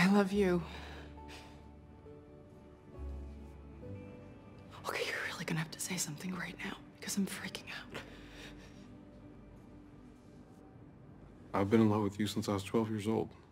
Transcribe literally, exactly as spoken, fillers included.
I love you. Okay, you're really gonna have to say something right now, because I'm freaking out. I've been in love with you since I was twelve years old.